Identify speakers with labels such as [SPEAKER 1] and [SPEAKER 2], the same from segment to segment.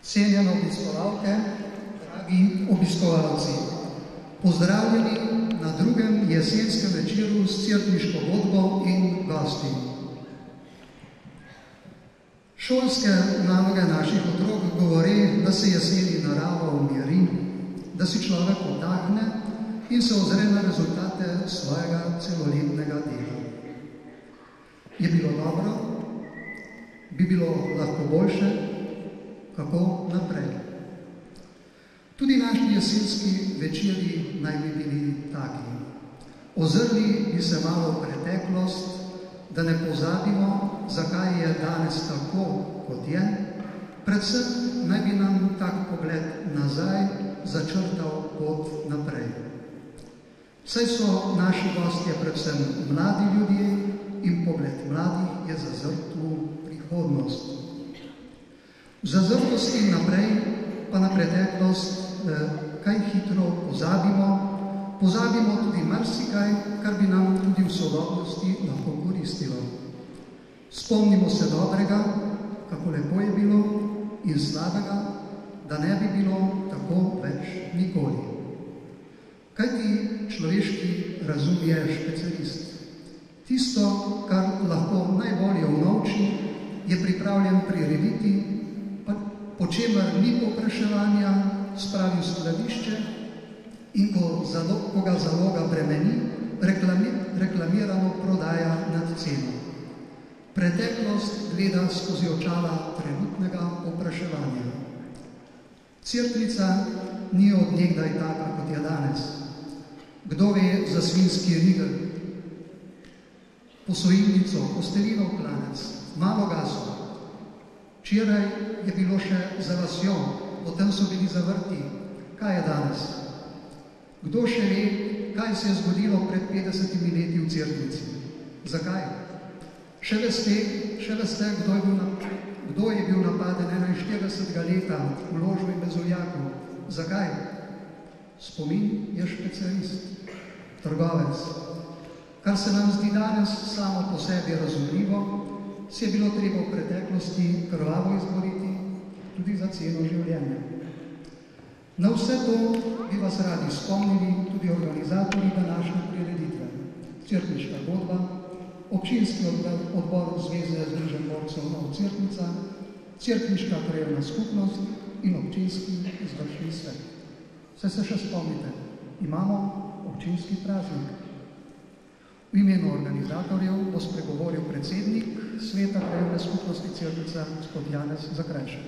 [SPEAKER 1] Cenjene obiskovalke, dragi obiskovalci, pozdravljeni na drugem jesenskem večeru s cerkniško godbo in gosti. Šolske naloge naših otrok govore, da se jeseni narava umiri, da si človek oddahne in se ozre na rezultate svojega celoletnega dela. Je bilo dobro? Bi bilo lahko boljše? Kako naprej? Tudi naši jesenski večeri naj bi bili taki. Ozrli bi se malo v preteklost, da ne pozabimo, zakaj je danes tako, kot je. Predvsem naj bi nam tak pogled nazaj začrtal pot naprej. Saj so naši gostje predvsem mladi ljudje in pogled mladih je zazrt v prihodnost. V zazrtosti naprej, pa na preteklost, kaj hitro pozabimo tudi marsikaj, kar bi nam tudi v sodobnosti lahko koristilo. Spomnimo se dobrega, kako lepo je bilo, in slabega, da ne bi bilo tako več nikoli. Kajti človeški razum je specialist. Tisto, kar lahko najbolje unovči, je pripravljen prirediti, po čemer ni povpraševanja, spravi v skladišče in ko ga zaloga bremeni, reklamirano prodaja nad ceno. Preteklost gleda skozi očala trenutnega povpraševanja. Cerkvica ni od nekdaj taka, kot je danes. Kdo ve za svinjski rigel, posojilnico, postelinov klanec, malo gaso. Včeraj je bilo še za vasjo, potem so bili zavrti. Kaj je danes? Kdo še ve, kaj se je zgodilo pred 50 leti v cerkvici? Zakaj? Še veste, kdo je bil napaden 41. leta v Ložu in Bezovjaku? Zakaj? Spomin je specialist, trgovec. Kar se nam zdi danes samo po sebi razumljivo, si je bilo treba v preteklosti krvavo izboriti tudi za ceno življenja. Na vse to bi vas radi spomnili tudi organizatorji današnje prireditve. Cerkniška godba, občinski odbor Zveze združenj borcev Nov Cerknica, cerkniška krajevna skupnost in občinski izvršni svet. Vse se še spomnite, imamo občinski praznik. V imenu organizatorjev bo spregovoril predsednik Sveta krajevne skupnosti Cerknica, gospod Janez Zakrajšek.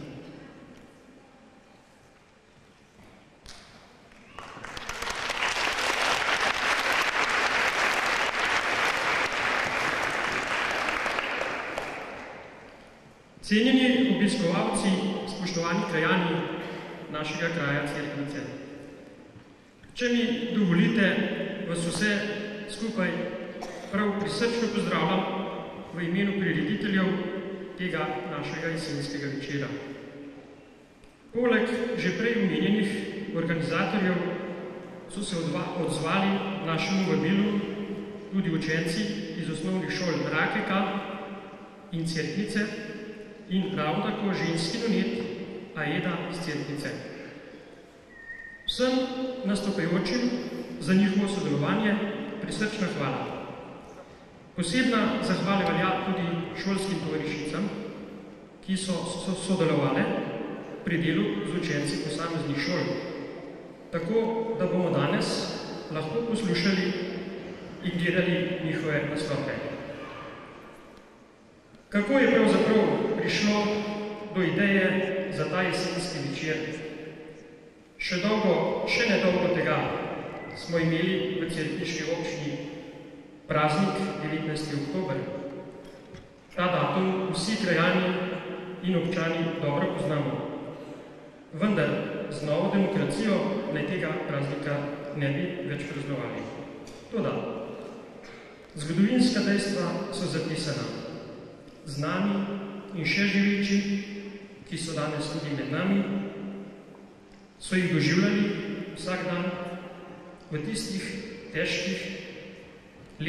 [SPEAKER 2] Cenjeni obiskovalci, spoštovani krajani našega kraja Cerknice. Če mi dovolite, vas vse skupaj prav prisrčno pozdravljam v imenu prirediteljev tega našega jesenskega večera. Poleg že prej omenjenih organizatorjev so se odzvali našemu vabilu tudi učenci iz osnovnih šol Rakeka in Cerknice in prav tako ženski donet Aeda iz Cerknice. Vsem nastopajočim za njihovo sodelovanje prisrčna hvala. Posebna zahvala velja tudi šolskim tovarišicam, ki so sodelovale pri delu z učenci posameznih šol, tako da bomo danes lahko poslušali in gledali njihove nastope. Kako je pravzaprav prišlo do ideje za ta jesenski večer? Še nedolgo tega smo imeli v cerkniški občini praznik 19. oktober. Ta datum vsi krajani in občani dobro poznamo. Vendar z novo demokracijo naj tega praznika ne bi več praznovali. Toda, zgodovinska dejstva so zapisana. Znani in še živeči, ki so danes tudi med nami, so jih doživljali vsak dan v tistih težkih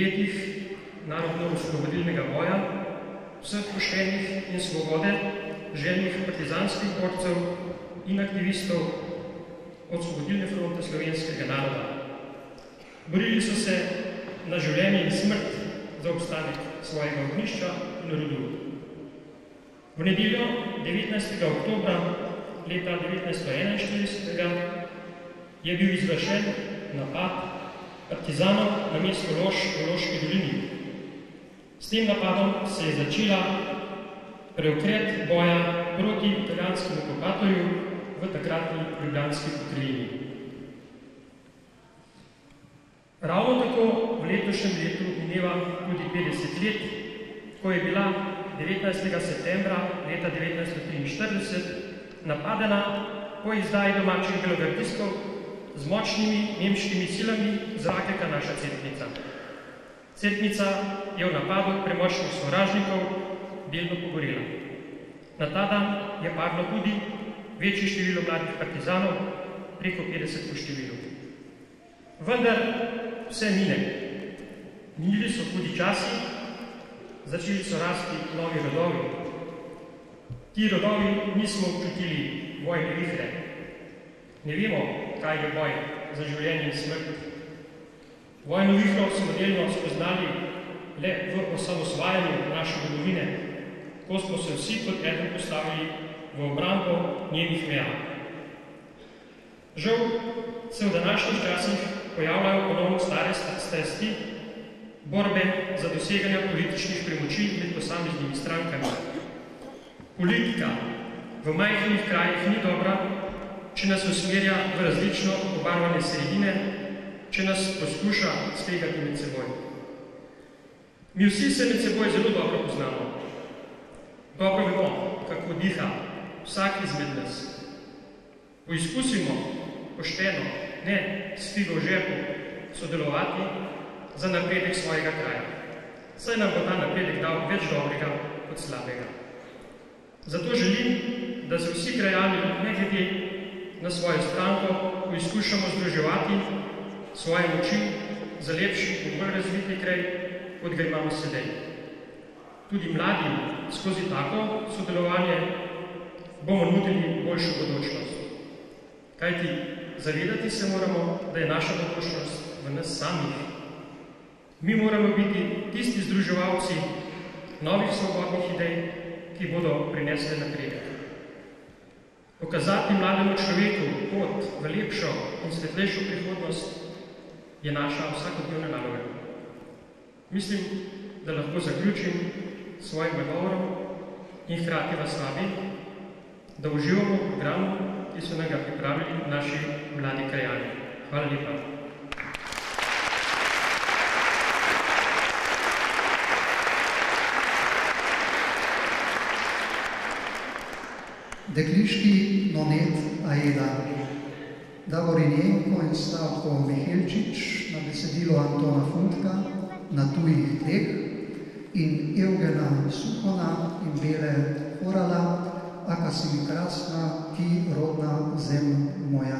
[SPEAKER 2] letih narodno-osvobodilnega boja, vseh poštenih in svobode, željnih partizanskih borcev in aktivistov Osvobodilne fronte slovenskega naroda. Borili so se na življenje in smrt za obstanek svojega ognjišča in rodu. V nedeljo 19. oktobra leta 1941 je bil izvršen napad partizanov na mesto Lož v Loški dolini. S tem napadom se je začela preokret boja proti italijanskemu okupatorju v takratni Ljubljanski pokrajini. Ravno tako v letošnjem letu mineva tudi 50 let, ko je bila 19. septembra leta 1943 napadena po izdaji domačih belogardistov z močnimi nemškimi silami zrakeka naša Cerknica. Cerknica je v napadu premočnih sovražnikov delno pogorela. Na ta dan je padlo tudi večje število mladih partizanov, preko 50 po številu. Vendar vse mine. Minili so tudi časi, začeli so rasti novi rodovi. Ti rodovi nismo občutili vojne vihre. Ne vemo, kaj je boj za življenje in smrt. Vojno vihro smo delno spoznali le v osamosvajanju naše domovine, ko smo se vsi kot eden postavili v obrambo njenih meja. Žal se v današnjih časih pojavljajo ponovno stare strasti, borbe za doseganje političnih premoči med posameznimi strankami. Politika v majhnih krajih ni dobra, če nas usmerja v različno obarvane sredine, če nas poskuša stegati med seboj. Mi vsi se med seboj zelo dobro poznamo. Dobro vemo, kako diha vsak izmed nas. Poizkusimo pošteno, ne s figo v žepu, sodelovati za napredek svojega kraja. Saj nam bo ta napredek dal več dobrega kot slabega. Zato želim, da se vsi krajani ne glede na svojo stranko poizkušamo združevati svoje moči za lepši in bolj razviti kraj, kot ga imamo sedaj. Tudi mladim skozi tako sodelovanje bomo nudili boljšo bodočnost. Kajti zavedati se moramo, da je naša bodočnost v nas samih. Mi moramo biti tisti združevalci novih svobodnih idej, ki bodo prinesli napredek. Pokazati mlademu človeku pot v lepšo in svetlejšo prihodnost je naša vsakodnevna naloga. Mislim, da lahko zaključim svojim nagovorom in hkrati vas vabim, da uživamo v programu, ki so nam ga pripravili naši mladi krajani. Hvala lepa.
[SPEAKER 1] Dekliški nonet Aida, Davorinjenko in Stavko Mihelčič na besedilo Antona Fundka na tujih tleh in Evgena Suhona in Bele Horala, Aka si mi krasna, ti rodna zem moja.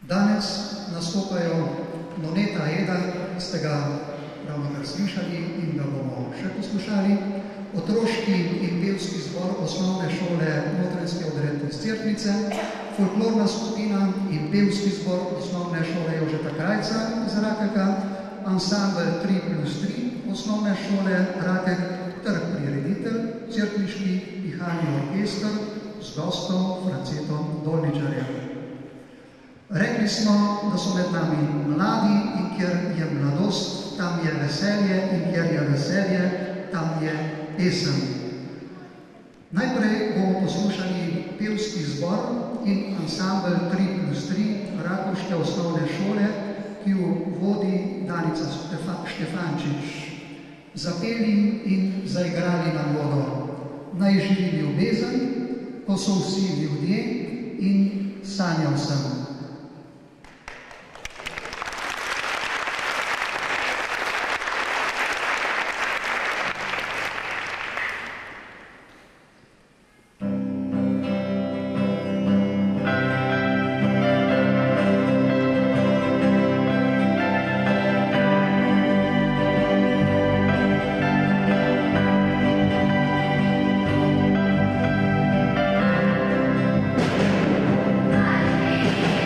[SPEAKER 1] Danes nastopajo Noneta Eda, ste ga ravnokar slišali in ga bomo še poslušali, otroški in pevski zbor osnovne šole Notranjske odredne iz Cerknice, folklorna skupina in pevski zbor osnovne šole Jožeta Krajca iz Rakeka, ansambel 3+3 osnovne šole Rakek ter prireditelj, cerkniški pihalni orkester z gostom Francetom Dolničarjem. Rekli smo, da so med nami mladi in kjer je mladost, tam je veselje in kjer je veselje, tam je pesem. Najprej bomo poslušali pevski zbor in ansambel 3+3 Rakovške osnovne šole, ki jo vodi Danica Štefančič. Zapeli in zaigrali nam bodo Naj živi ljubezen, ko so vsi ljudje in sanjal sem.
[SPEAKER 3] Thank you.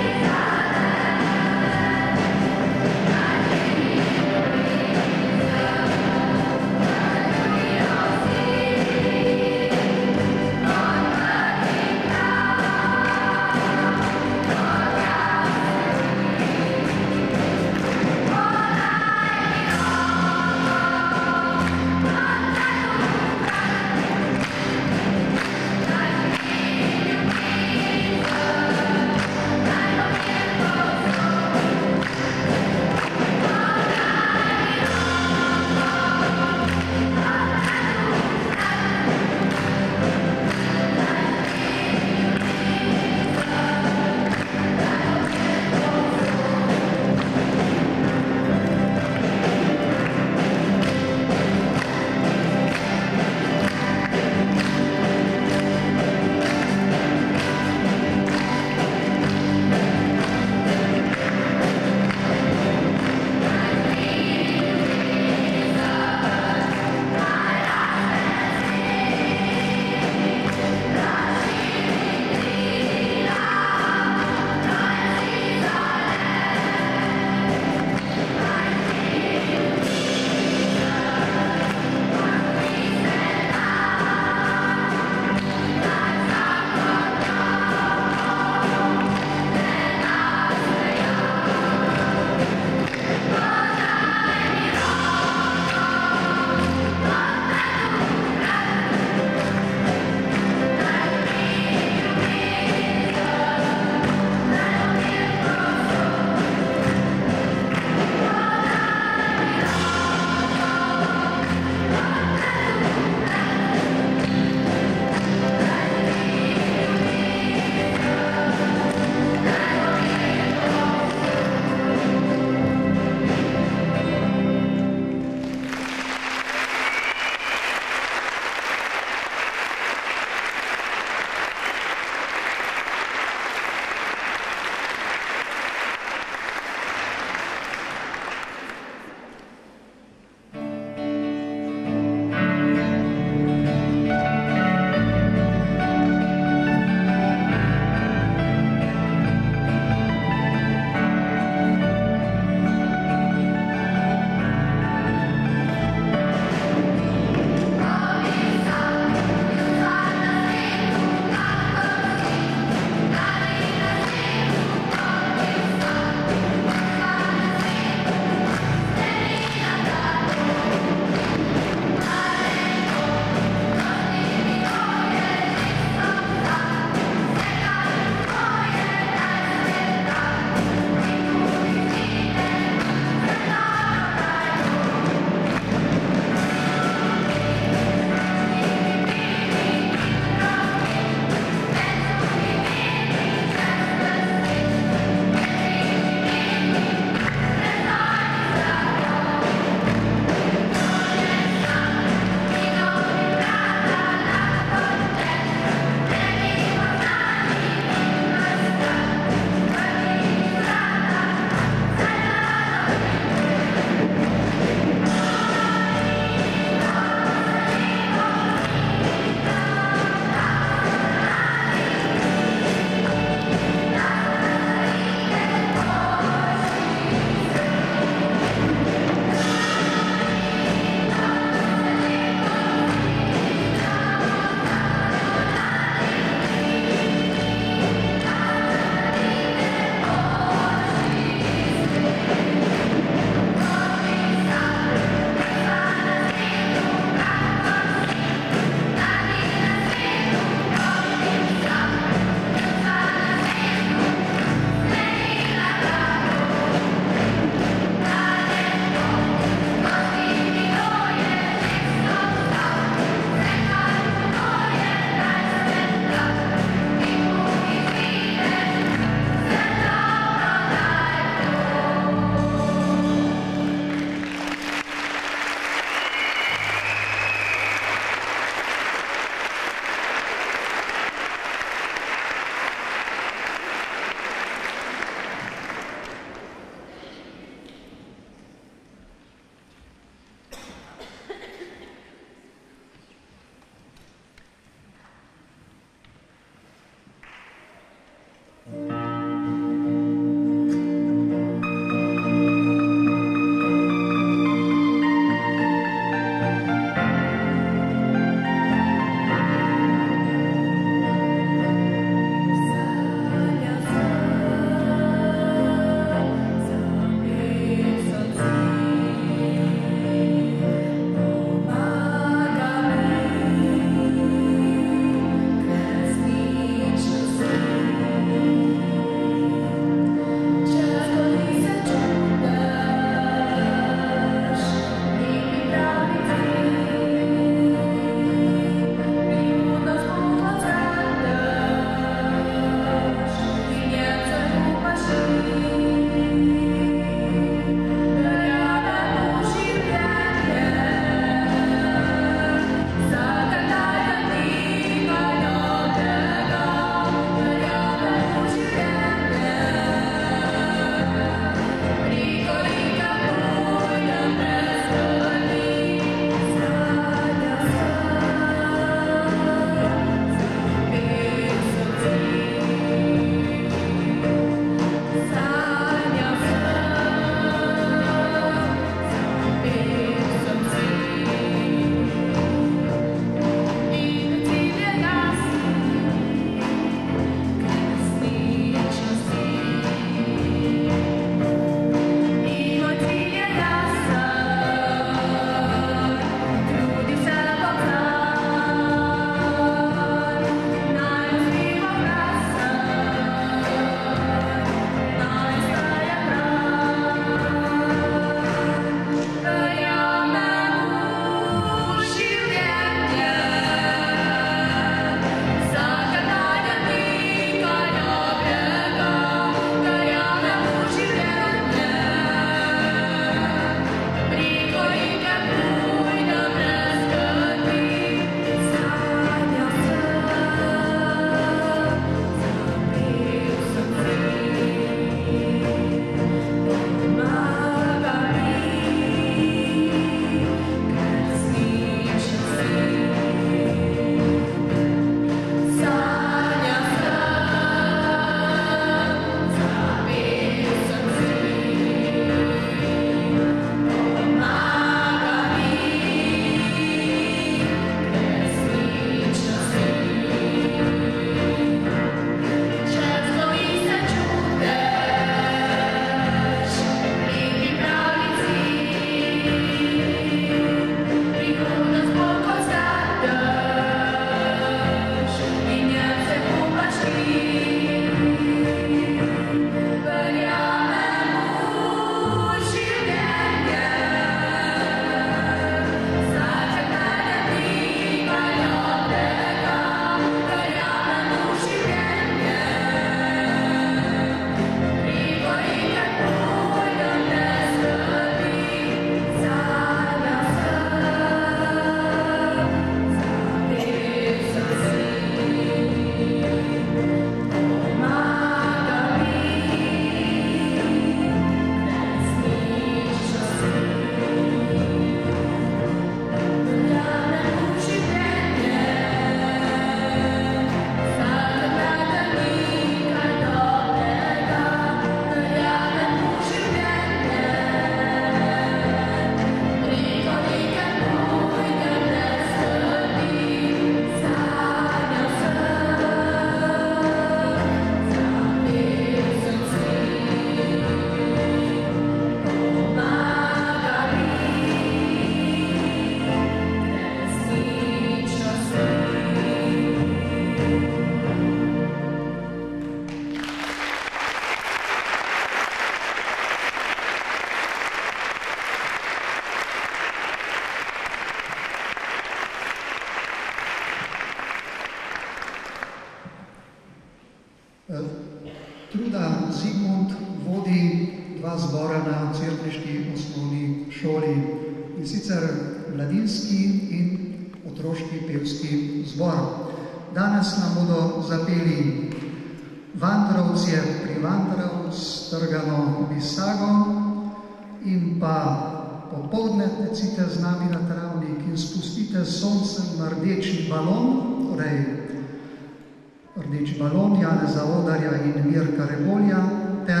[SPEAKER 1] cerkniški osnovni šoli, in sicer mladinski in otroški pevski zbor. Danes nam bodo zapeli Vandrovci pri Vandrovc Trgano Bisago in pa popoldne tecite z nami na travnik in spustite s soncem na rdeči balon, torej rdeči balon Janeza Odarja in Mirka Rebolja, ter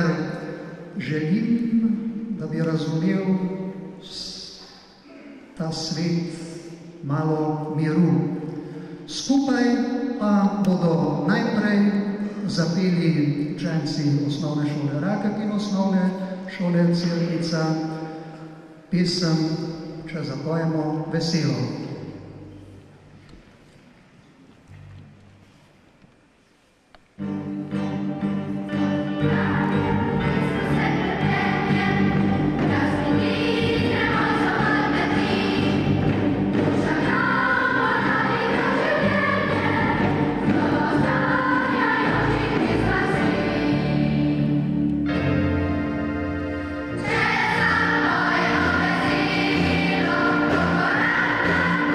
[SPEAKER 1] želim, da bi razumel ta svet malo miru. Skupaj pa bodo najprej zapeli učenci osnovne šole Rakek in osnovne šole Cerknica pesem, če zapojemo Veselo.
[SPEAKER 3] Thank you.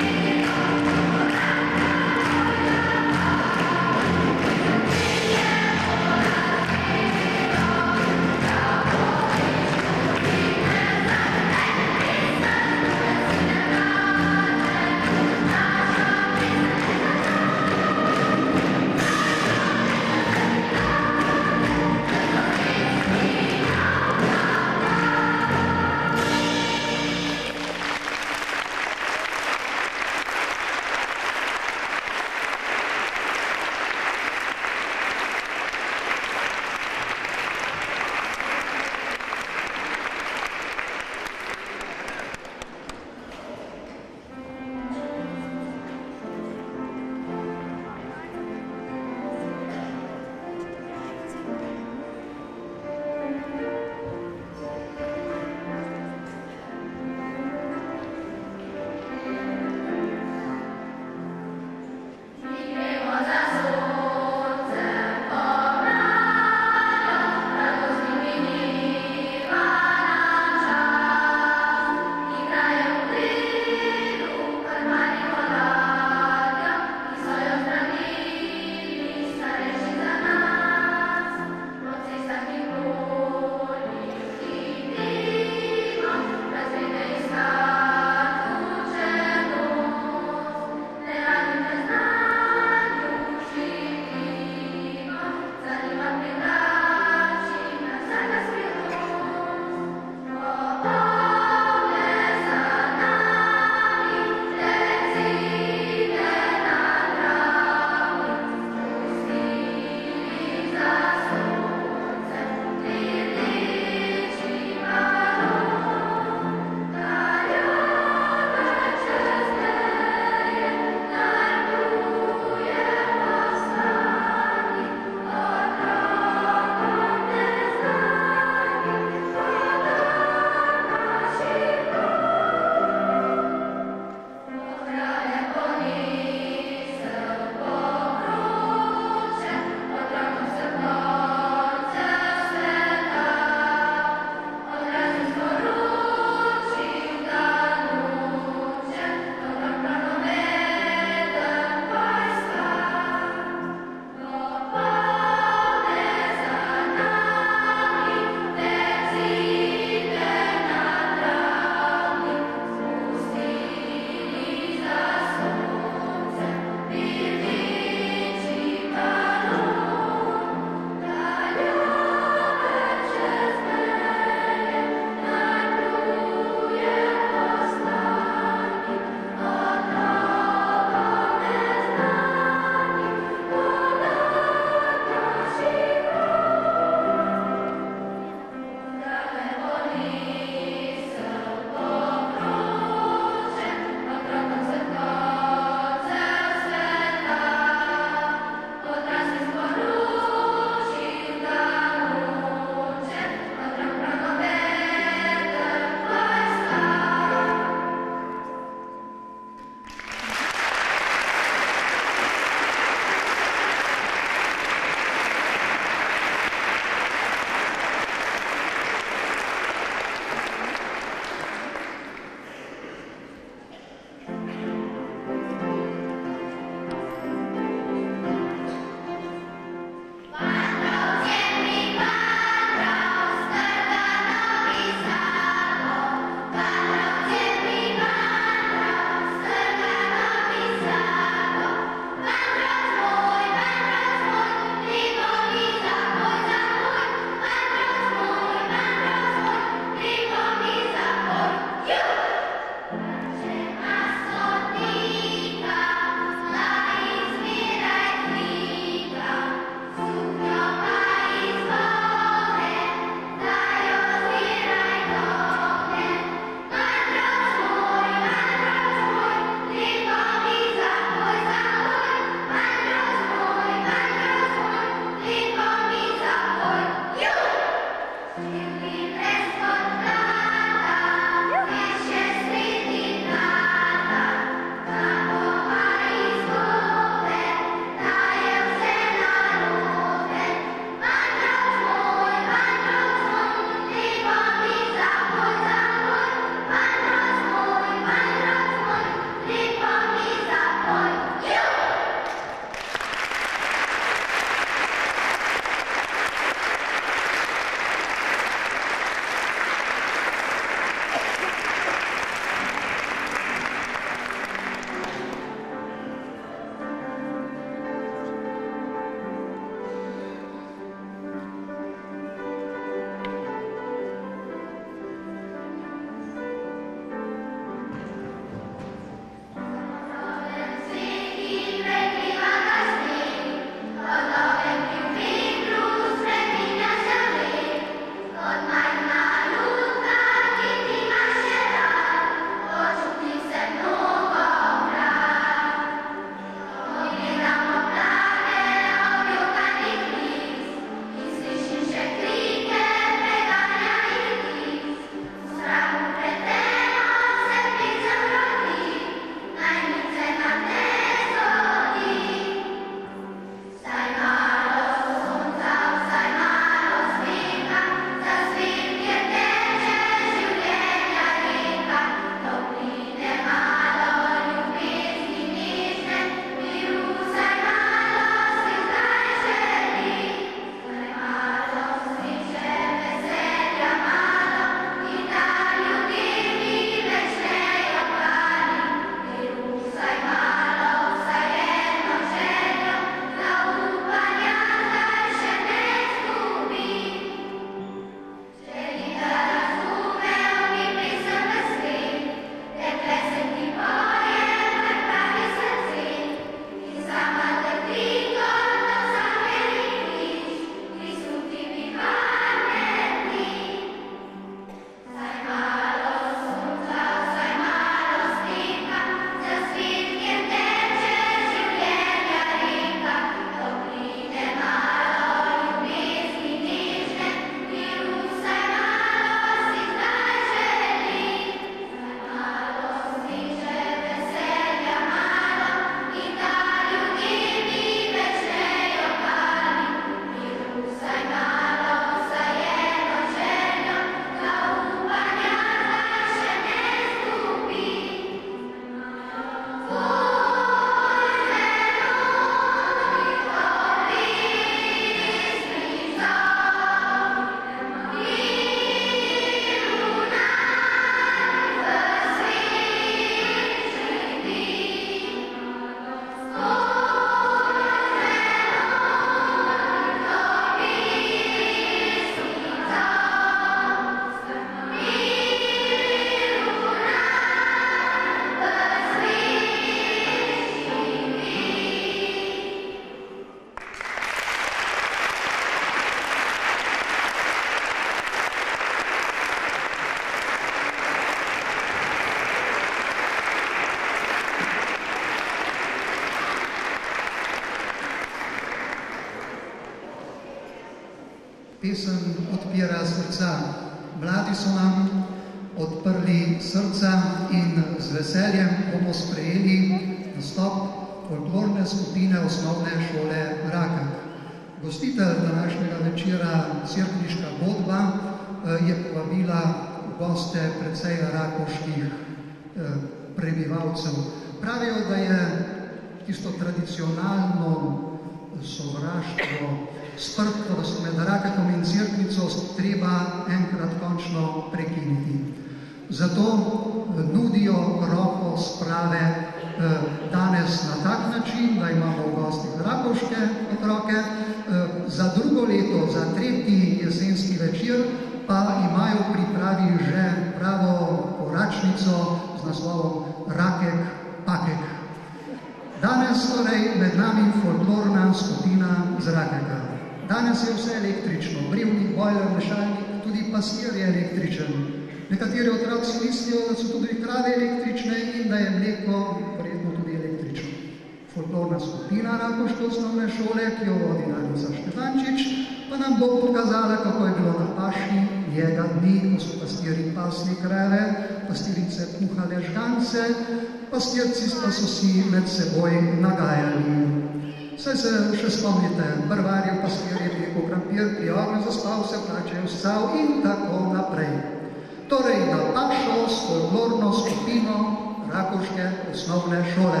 [SPEAKER 1] Pesem odpira srca. Mladi so nam odprli srca in z veseljem bomo sprejeli nastop folklorne skupine osnovne šole Rakek. Gostitelj današnjega večera, Cerkniška godba, je povabila v goste precej rakovških prebivalcev. Pravijo, da je tisto tradicionalno sovraštvo, sprtost med Rakekom in Cerknico treba enkrat končno prekiniti. Zato nudijo roko sprave danes na tak način, da imamo v gostih rakovške otroke, za drugo leto, za tretji jesenski večer, pa imajo v pripravi že pravo koračnico z naslovom Rakek, Pakek. Danes torej med nami folklorna skupina z Rakeka. Danes je vse električno, brivnik, bojler, mešalnik, tudi pastir je električen. Nekateri otroci mislijo, da so tudi krave električne in da je mleko verjetno tudi električno. Folklorna skupina Rakovške osnovne šole, ki jo vodi Danica Štefančič, pa nam bo pokazala, kako je bilo na paši njega dni, ko so pastiri pasli krave, pastirice kuhale žgance, pastirci pa so si med seboj nagajali. Saj se še spomnite, brvarjev pastir je pekel krampir, pri ognju zaspal se plačejo scav in tako naprej. Torej na pašo s folklorno skupino Rakovške osnovne šole.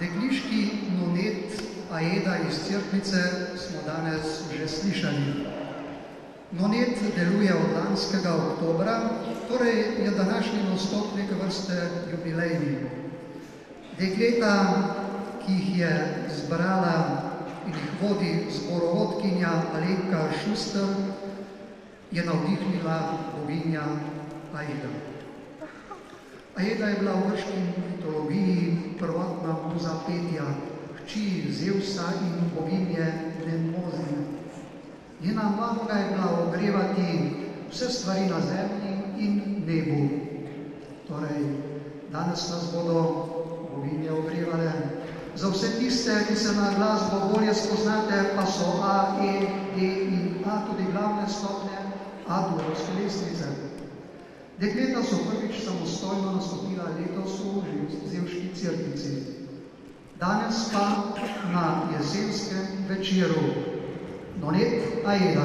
[SPEAKER 1] Dekliški nonet Aeda iz Cerknice smo danes že slišali. Nonet deluje od lanskega oktobra, torej je današnji nastop neke vrste jubilejni. Dekleta, ki jih je zbrala in jih vodi zborovodkinja Alenka Šuster, je navdihnila boginja Aeda. Aeda je bila v grški mitologiji prvotna muza petja, hči Zevsa in boginje Mnemozine. Njena naloga je bila ogrevati vse stvari na zemlji in nebu. Torej, danes nas bodo boginje ogrevale. Za vse tiste, ki se na glasbo bolje spoznate, pa so A, E, D in A tudi glavne stopnje A-durovske lestvice. Dekleta so prvič samostojno nastopila letos v Zevški Cerknici. Danes pa na jesenskem večeru Nonet Aeda.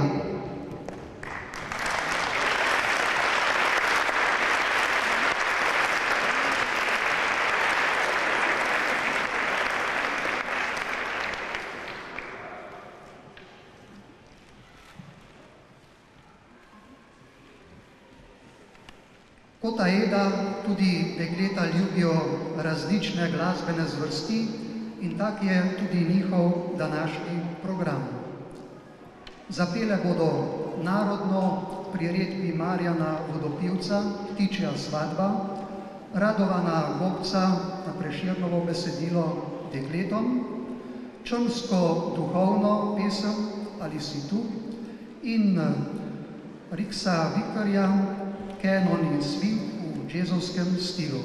[SPEAKER 1] Kot Aeda tudi dekleta ljubijo različne glasbene zvrsti in tak je tudi njihov današnji program. Zapele bodo narodno priredbi Marjana Vodopivca Ptičja svadba, Radovana Gobca na Prešernovo besedilo Dekletom, črnsko duhovno pesem Ali si tu in Riksa Vikarja Canon in Swing v džezovskem stilu.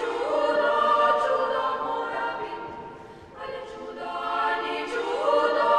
[SPEAKER 3] Čudo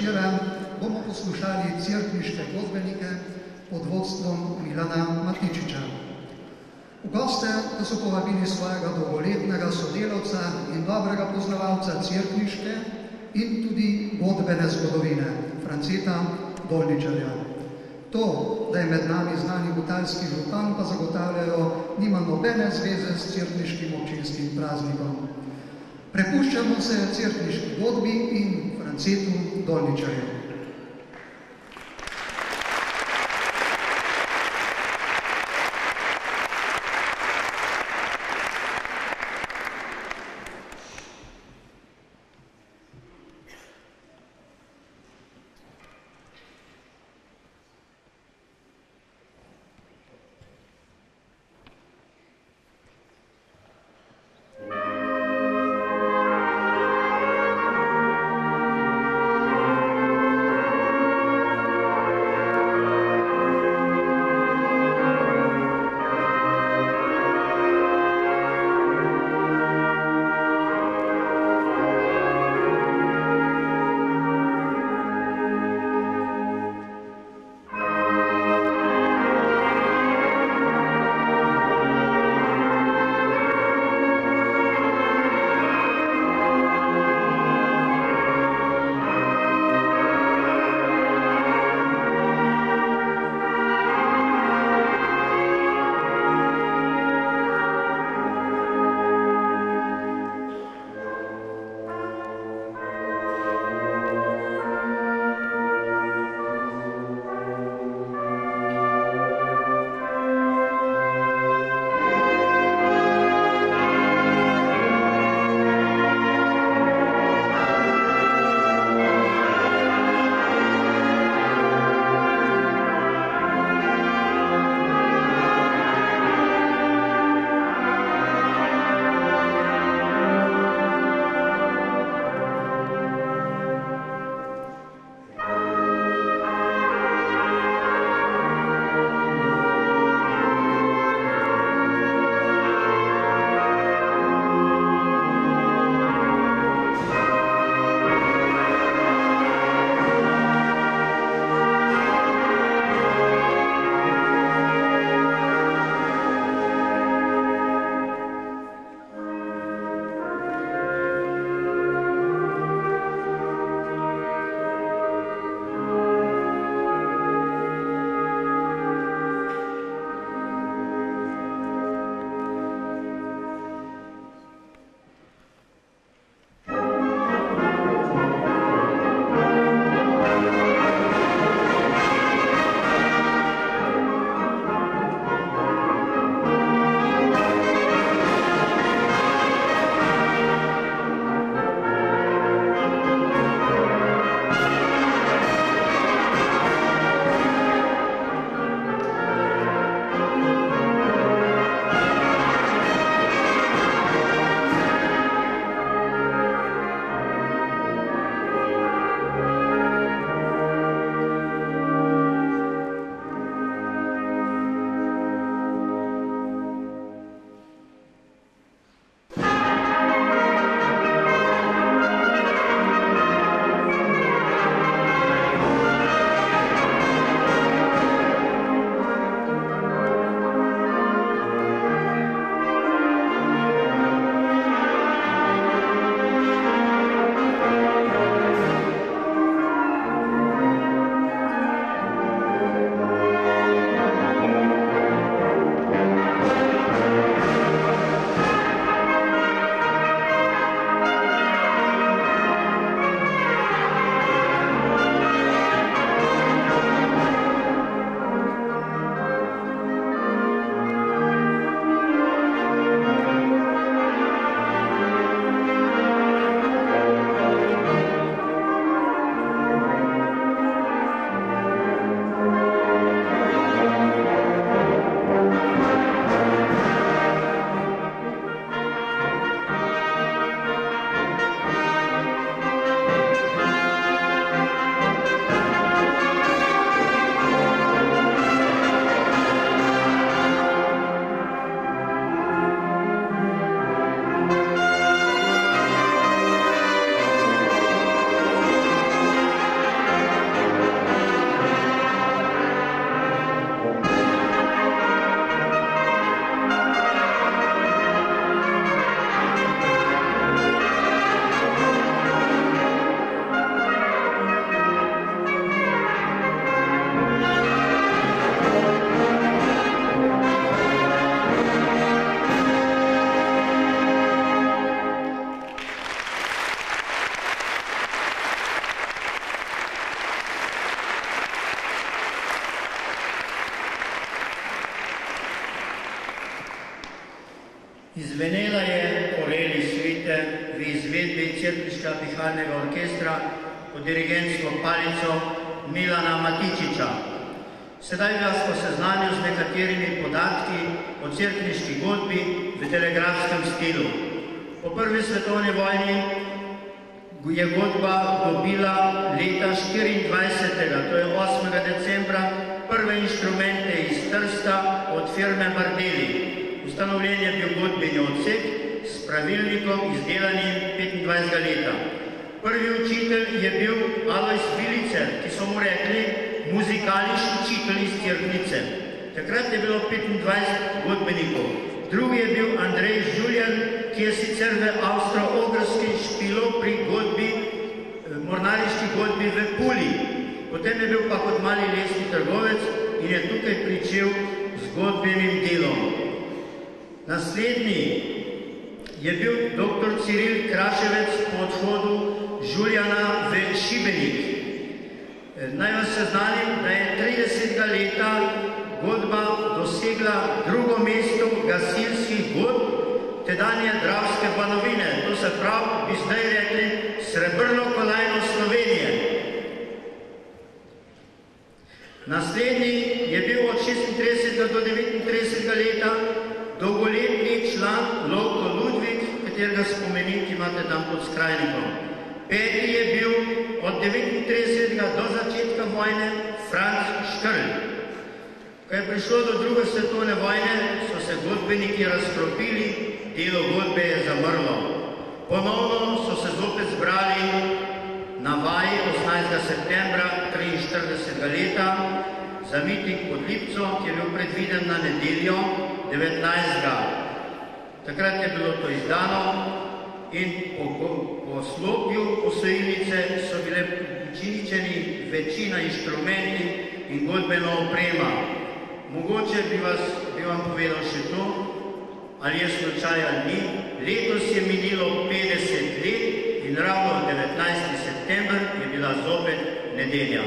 [SPEAKER 1] večera bomo poslušali cerkniške godbenike pod vodstvom Milana Matičiča. V goste pa so povabili svojega dolgoletnega sodelavca in dobrega poznavalca cerkniške in tudi godbene zgodovine, Franceta Dolničarja. To, da je med nami znani butalski župan, pa zagotavljajo, nima nobene zveze s cerkniškim občinskim praznikom. Prepuščamo se cerkniški godbi in Francetu Dolničarju.
[SPEAKER 3] Zvenela je Koreli svite v izvedbi Cerkniškega pihalnega orkestra pod dirigentsko palico Milana Matičiča. Sedaj vas pa seznanil z nekaterimi podatki o cerkniški godbi v telegrafskem stilu. Po prvi svetovni vojni je godba dobila leta 24. to je 8. decembra, prve inštrumente iz Trsta od firme Bardeli. Ustanovljen je bil godbeni odsek s pravilnikom izdelanim 25. leta. Prvi učitelj je bil Alojz Vilicer, ki so mu rekli muzikališki učitelj iz Cerknice. Takrat je bilo 25 godbenikov. Drugi je bil Andrej Žuljan, ki je sicer v Avstro-Ogrski špilov pri godbi, mornariški godbi v Puli. Potem je bil pa kot mali lesni trgovec in je tukaj pričel z godbenim delom. Naslednji je bil dr. Ciril Kraševec po odhodu Žuljana v Šibenik. Naj vas seznanim, da je 30. leta godba dosegla drugo mesto gasilskih godb tedanje Dravske Banovine. To se pravi, bi zdaj rekli, srebrno kolajno Slovenije. Naslednji je bil od 36. do 39. leta dolgoletni član Lovko Ludvik, katerega spomenik imate tam pod skrajnikom. Peti je bil od 39. do začetka vojne Franc Škrl. Ko je prišlo do druge svetovne vojne, so se godbeniki razkropili, delo godbe je zamrlo. Ponovno so se zopet zbrali na vaji 18. septembra 43. leta za miting pod Lipco, ki je bil predviden na nedeljo 19. Takrat je bilo to izdano in po slopju posojilnice so bile učiničeni večina inštrumenti in godbena oprema. Mogoče bi vam povedal še to, ali je slučaj ali ni. Letos je minilo 50 let in ravno 19. september je bila zopet nedelja.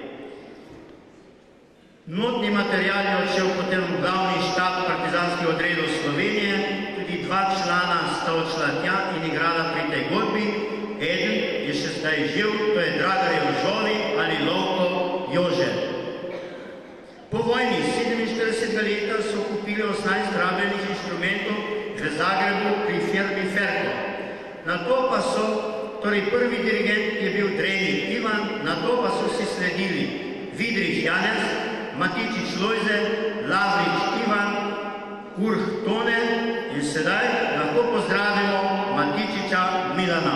[SPEAKER 3] Notni material je odšel potem v glavni štab partizanskih odredov Slovenije, tudi dva člana sta odšla tja in igrala pri tej godbi. Eden je še zdaj živ, to je Dragar Jožovi ali Lovko Jože. Po vojni 47. leta so kupili 18 rabljenih inštrumentov v Zagrebu pri firmi Ferko. Na to pa so, torej prvi dirigent je bil Dreni Ivan, na to pa so si sledili Vidrih Janez, Matičič Lojze, Lavrič Ivan, Urh Tone in sedaj lahko pozdravimo Matičiča Milana.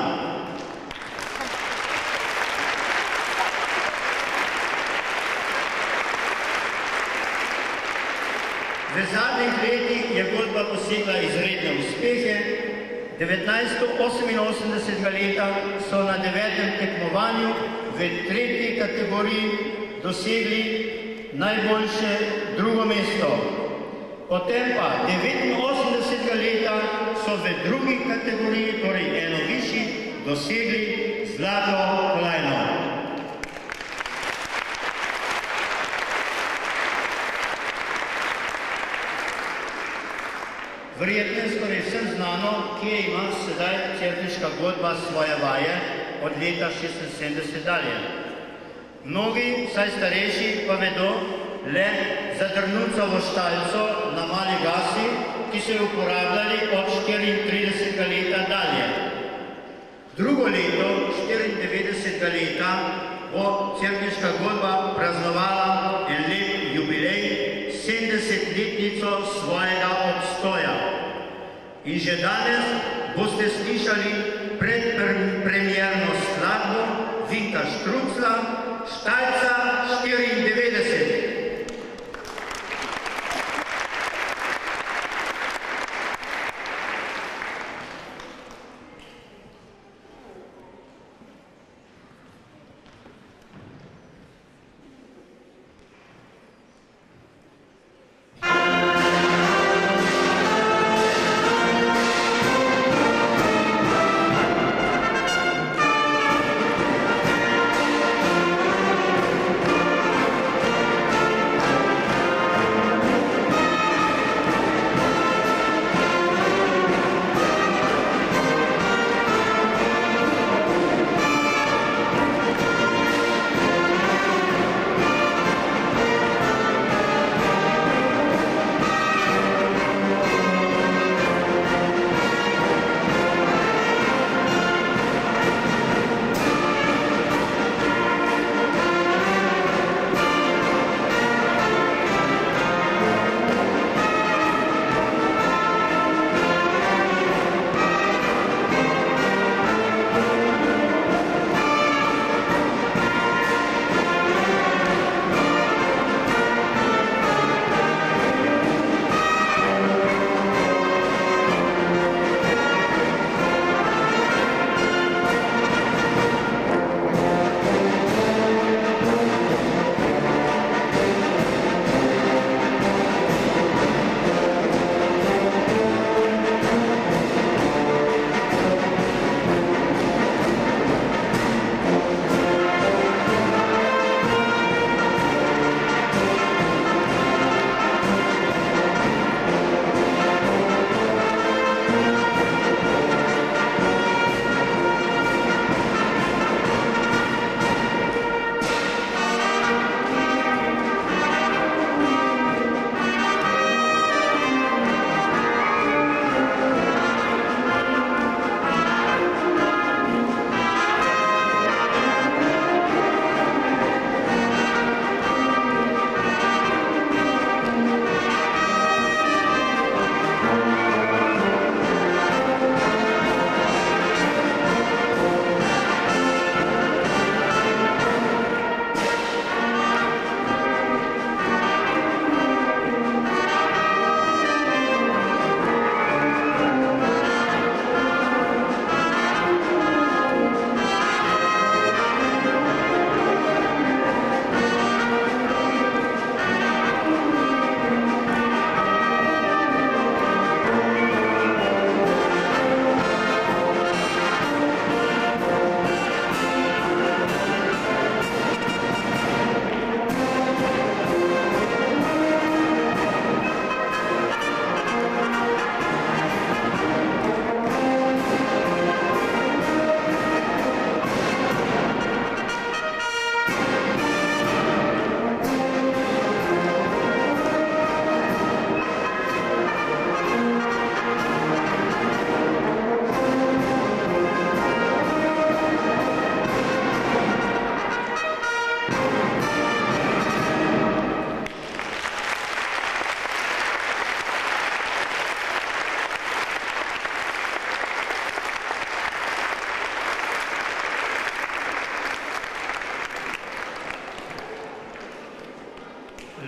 [SPEAKER 3] V zadnjih letih je godba dosegla izredne uspehe. 1988. leta so na 9. tekmovanju v 3. kategoriji dosegli najboljše drugo mesto. Potem pa 89. leta so v drugi kategoriji, torej eno višji, dosegli zlato kolajno. Verjetno je skoraj vsem znano, kje ima sedaj cerkniška godba svoje vaje od leta 76 dalje. Mnogi, vsaj starejši, pa vedo le za Drnucovo štalco na Mali Gasi, ki so jo uporabljali od 34. leta dalje. Drugo leto, 94. leta, bo cerkniška godba praznovala en lep jubilej, 70-letnico svojega obstoja. In že danes boste slišali predpremierno skladbo Vinka Štrucla, Štalca 94.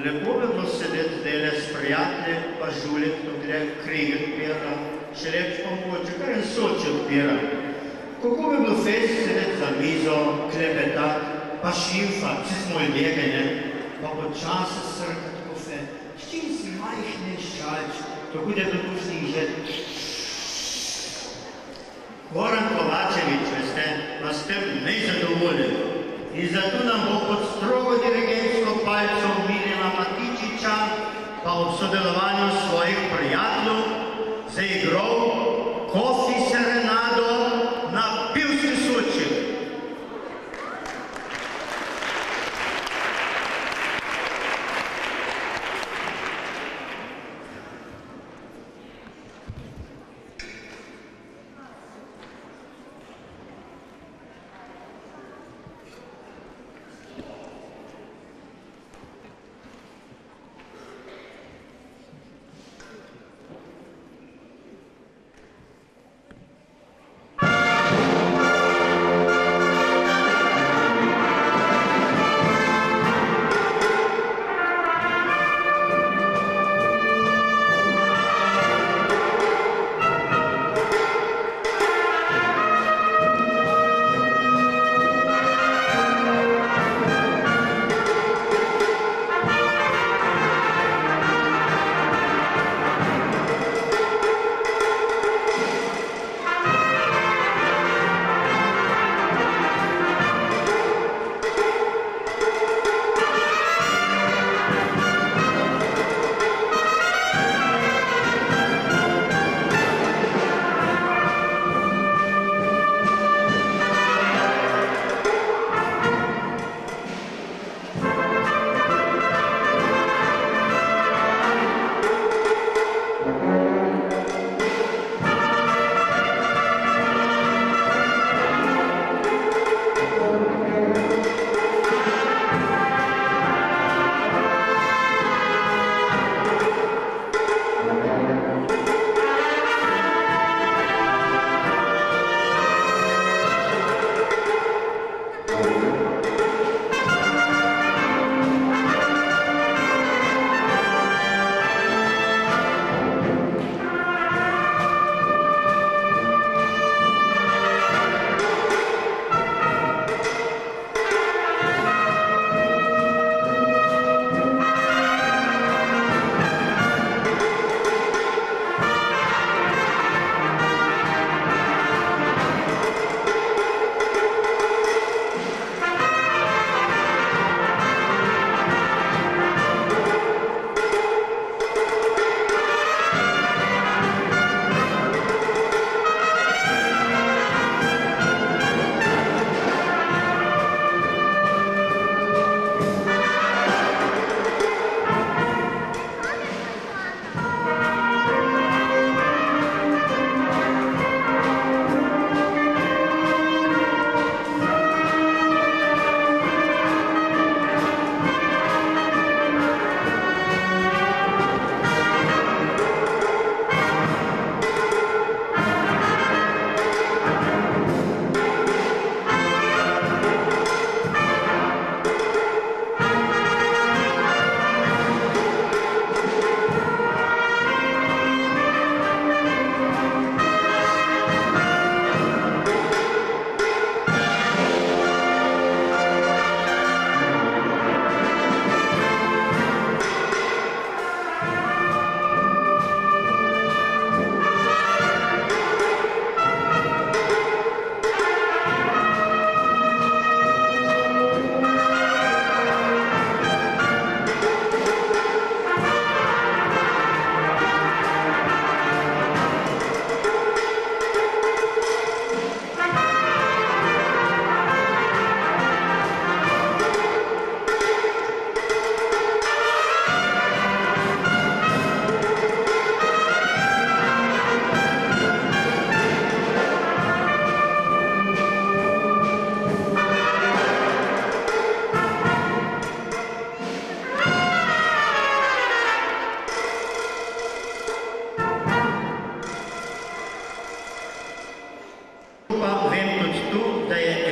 [SPEAKER 3] lepo bi bilo sedeti zdajle s prijatelji, pa žulit, to gre krige odpira, še reč pa mogoče, kar en soče odpira. Kako bi bilo fest sedeti za mizo, klepetat, pa šimfat, vsi smo ljudje, ne? Pa počasi srkati kofe, s čim si majhne ščalč, tako da je bilo pusnih že. Goran Kovačevič, veste, vas tem nezadovoljen. In zato nam bo pod strogo dirigentsko palico Miljana Matičiča pa ob sodelovanju svojih prijateljev zaigral Kofi serenado na pivski Soči.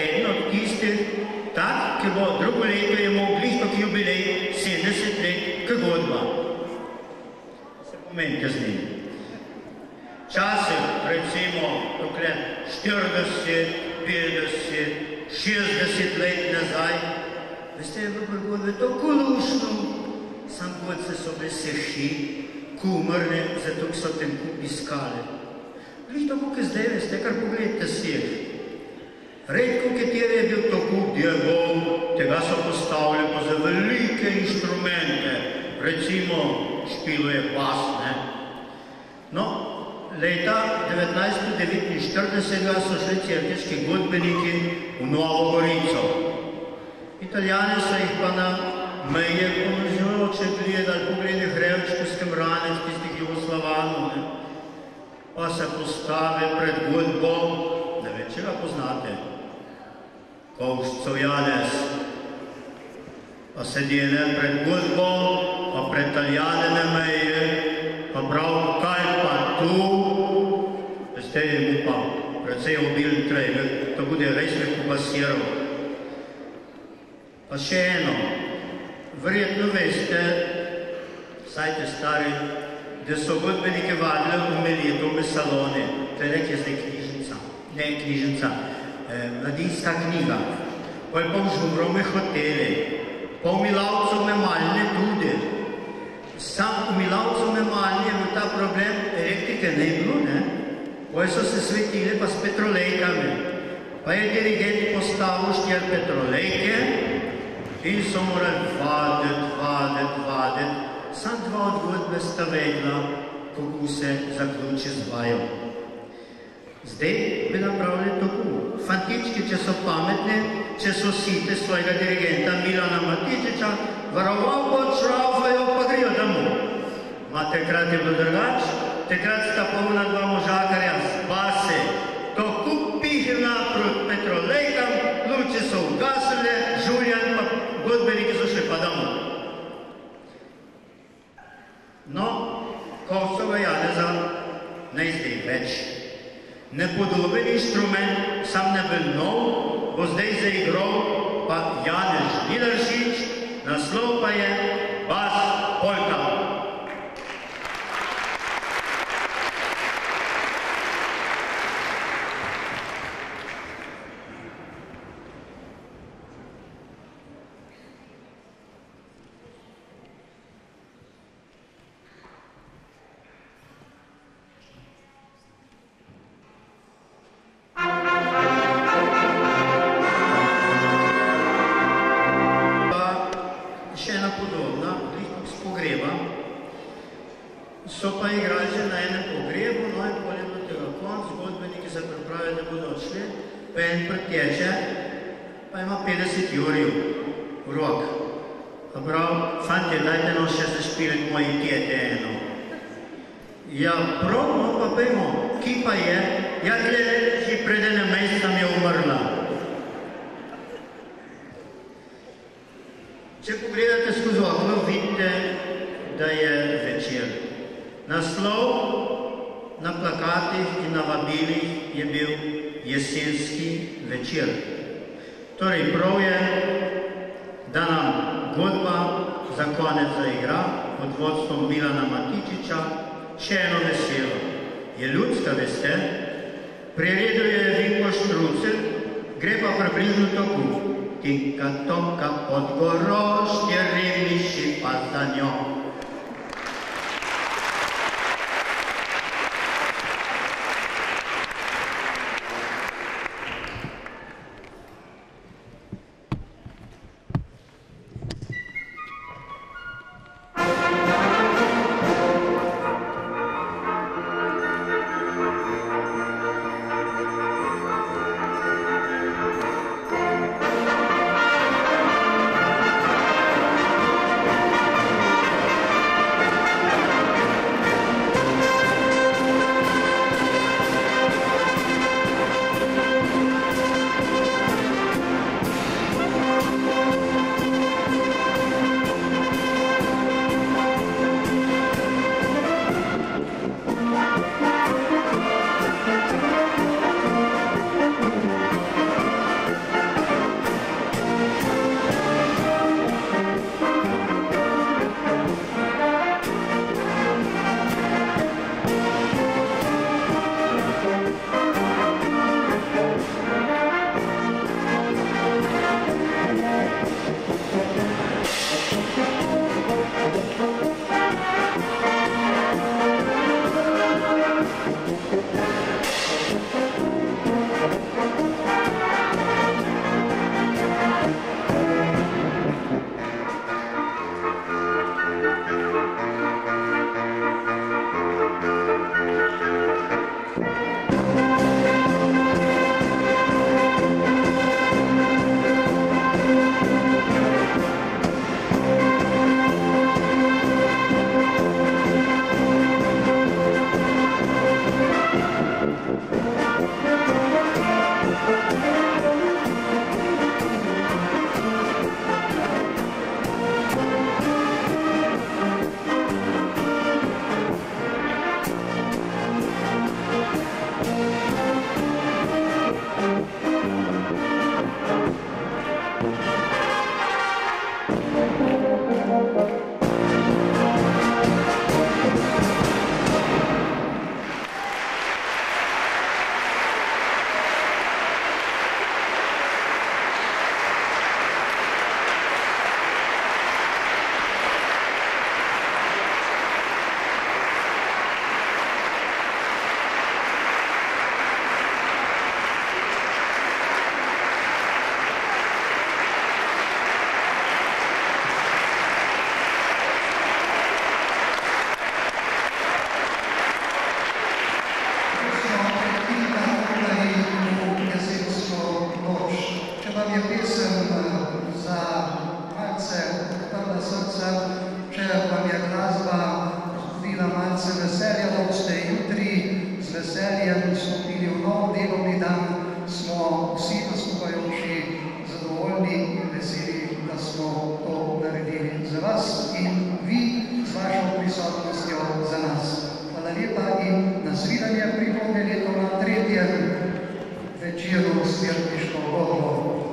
[SPEAKER 4] tak, ki bo drugo leto imel bližno jubilej 70 let, ko
[SPEAKER 3] dokumente z njim. Časih, recimo, dokle 40, 50, 60 let nazaj, veste, je v prigodbe tako lušno, sam godce so bile seši, kumrne, zato so tem kupi skale. Glih tako, kot zdaj, veste, kar pogledajte seš. Redko, kateri je bil to kup diagov, tega so postavili pa za velike inštrumente, recimo špilo je pas, ne. No, leta 1949 so šli cerkeški godbeniki v Novo Gorico. Italijani so jih pa na meje ponižujoče gledali, pogledali hrevčkovskem ranec, tistih Jugoslavanov, ne. Pa se postave pred godbo, ne ve, če ga poznate, Kovščov Janez, pa sedene pred godbo, pa pred Italijane na meje, pa prav, kaj pa tu, veste, je mu pa precej obilni trej, to bude res neko basiral. Pa še eno, verjetno veste, saj te stari, da so godbenike vadili v Melitove salone, to je nekaj zdaj knjižnica, ne knjižnica, mladinska knjiga, pa je pa v Žumrove hotele, pa v Milavcove malne tudi. Sam v Milavcove malne je bil ta problem, elektrike ne bilo, ne? Poje so se svetile pa s petrolejkami. Pa je dirigent postavil 4 petrolejke in so morali vaditi. Sam 2 od godbe sta vedla, kako se zaključi z vajo. Zdaj bi napravili tako. Fantički, če so pametni, če so site svojega dirigenta Milana Matičiča, varovalko odšraufajo, pa grejo domov. Ma takrat je bilo drugač, takrat sta polna 2 možakarja z base, to kup pihna proti petrolejkam, luči so ugasile, Žuljan pa godbeniki so šli pa domov. No, Kovščova Janeza ne zdaj več. Nepodoben inštrument, sam ne bil nov, bo zdaj zaigral pa Janez Žnidaršič, naslov pa je Bas Polka. So pa igrali že na enem pogrebu, no in potem do tega konc, godbeniki se pripravijo, da bodo odšli, pa en preteče, pa ima 50 jurjev v rok. Pa prav, fantje, dajte no še zašpiliti moji tete eno. Ja, prav, no pa pojmo, ki pa je? Ja, glede, ki pred enem mesecem je umrla. Če pogledate skozi okno, vidite, da je večer. Naslov na plakatih in na vabilih je bil Jesenski večer. Torej, prav je, da nam godba za konec zaigra pod vodstvom Milana Matičiča še eno veselo. Je ljudska, veste, priredil je Vinko Štrucelj, gre pa približno tako. Tinka tonka pod gorošče, revniši pa za njo.
[SPEAKER 1] cerkviško godbo